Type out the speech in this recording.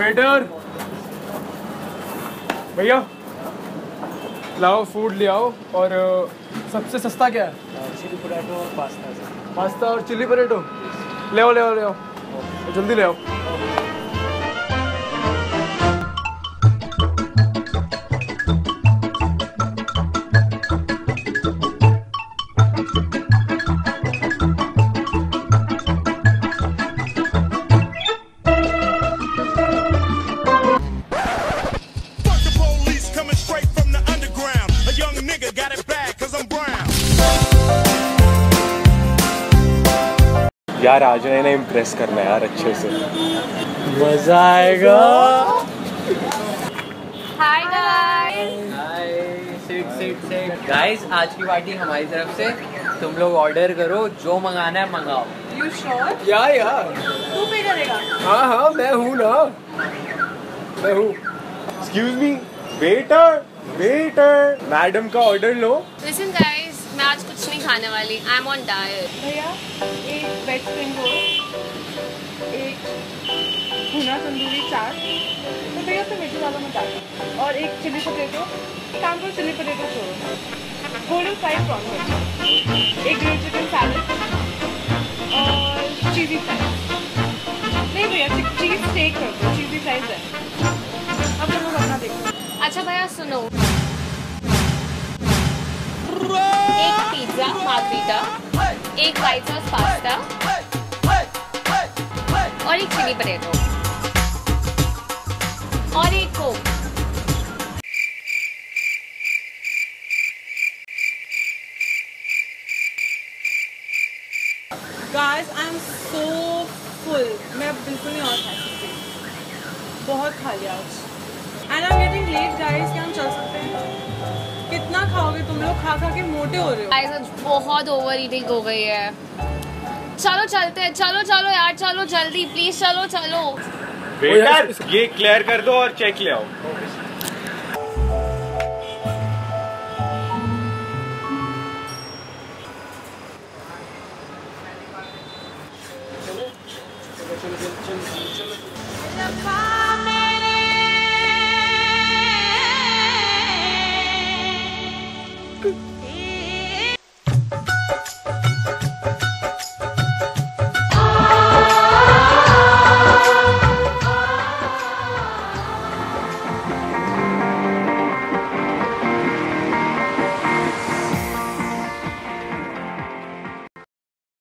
Waiter भैया लाओ food ले आओ। और सबसे सस्ता क्या है? चिली पोटैटो और पास्ता। पास्ता और चिली पोटैटो ले आओ ले आओ ले आओ, जल्दी ले आओ। यार आज इन्हें इम्प्रेस करना है यार अच्छे से, मजा आएगा। Hi guys. Hi sit guys, आज की पार्टी हमारी तरफ से। तुम लोग ऑर्डर करो, जो मंगाना है मंगाओ। You sure? यार तू पे करेगा? हाँ मैं हूँ ना, मैं हूँ। एक्सक्यूज मी वेटर मैडम का ऑर्डर लो। लिसन गाइस, मैं आज कुछ नहीं खाने वाली। I am on diet. भैया एक वेज स्प्रिंग रोल, एक भुना तंदूरी चाट, तो भैया उसमें मिर्ची ज़्यादा मत डालना, और एक चिली पोटैटो। काम करो चिली पोटैटो छोड़ो, गोल्डन फ्राइड प्रॉन, एक ग्रिल्ड चिकन सैलेड और चीज़ी फ्राइज। नहीं भैया चीज़ स्टेक कर दो, चीज़ी फ्राइज है। अब तुम लोग अपना देखो। अच्छा भैया सुनो, एक पिज्जा मार्गरीटा, एक व्हाइट सॉस पास्ता और एक चिली पोटैटो और एक coke. Guys I am so full, मैं बिल्कुल नहीं और खा सकती, बहुत खा लिया आज। And I am getting late guys, क्या हम चल सकते हैं? कितना खाओगे तुम लोग? खा खा के मोटे हो रहे हो। गाइस बहुत ओवर ईटिंग हो गई है। चलो चलते हैं, चलो चलो यार, चलो जल्दी प्लीज, चलो चलो। वेटर ये क्लियर कर दो और चेक ले आओ।